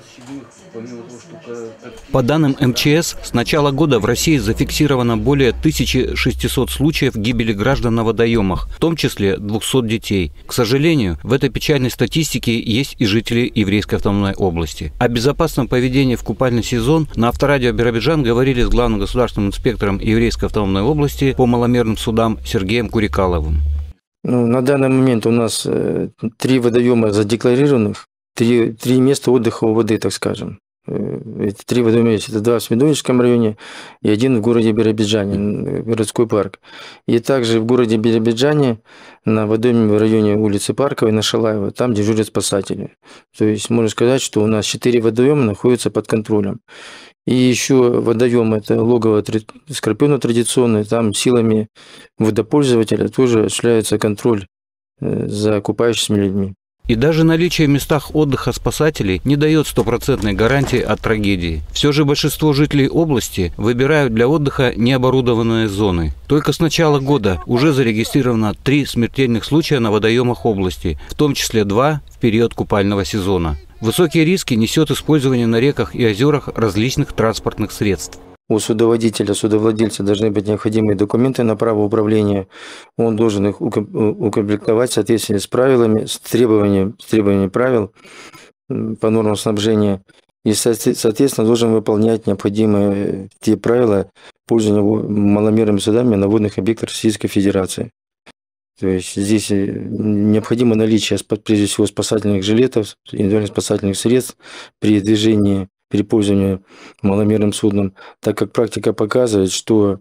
По данным МЧС, с начала года в России зафиксировано более 1600 случаев гибели граждан на водоемах, в том числе 200 детей. К сожалению, в этой печальной статистике есть и жители Еврейской автономной области. О безопасном поведении в купальный сезон на Авторадио Биробиджан говорили с главным государственным инспектором Еврейской автономной области по маломерным судам Сергеем Курикаловым. На данный момент у нас 3 водоема задекларированных, 3 места отдыха у воды, так скажем. Эти 3 водоема есть. Это 2 в Смедовическом районе и 1 в городе Биробиджане, городской парк. И также в городе Биробиджане на водоеме в районе улицы Парковой, на Шалаева, там дежурят спасатели. То есть можно сказать, что у нас 4 водоема находятся под контролем. И еще водоем – это логово Скорпиона традиционное, там силами водопользователя тоже осуществляется контроль за купающимися людьми. И даже наличие в местах отдыха спасателей не дает стопроцентной гарантии от трагедии. Все же большинство жителей области выбирают для отдыха необорудованные зоны. Только с начала года уже зарегистрировано 3 смертельных случая на водоемах области, в том числе 2 в период купального сезона. Высокие риски несет использование на реках и озерах различных транспортных средств. У судоводителя, судовладельца должны быть необходимые документы на право управления. Он должен их укомплектовать в соответствии с правилами, с требованиями правил по нормам снабжения. И, соответственно, должен выполнять необходимые те правила пользования маломерными судами на водных объектах Российской Федерации. То есть здесь необходимо наличие, прежде всего, спасательных жилетов, индивидуальных спасательных средств при движении, при пользовании маломерным судном, так как практика показывает, что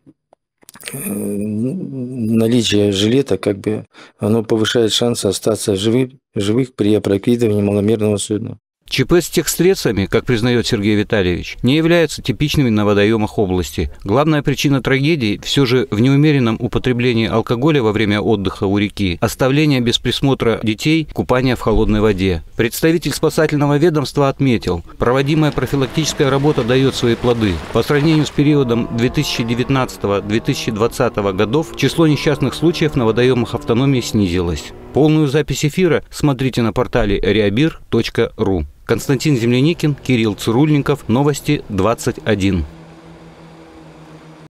наличие жилета оно повышает шансы остаться живых при опрокидывании маломерного судна. ЧП с техсредствами, как признает Сергей Витальевич, не являются типичными на водоемах области. Главная причина трагедии все же в неумеренном употреблении алкоголя во время отдыха у реки, оставление без присмотра детей, купание в холодной воде. Представитель спасательного ведомства отметил, проводимая профилактическая работа дает свои плоды. По сравнению с периодом 2019-2020 годов число несчастных случаев на водоемах автономии снизилось. Полную запись эфира смотрите на портале reabir.ru. Константин Земляникин, Кирилл Цирульников, Новости 21.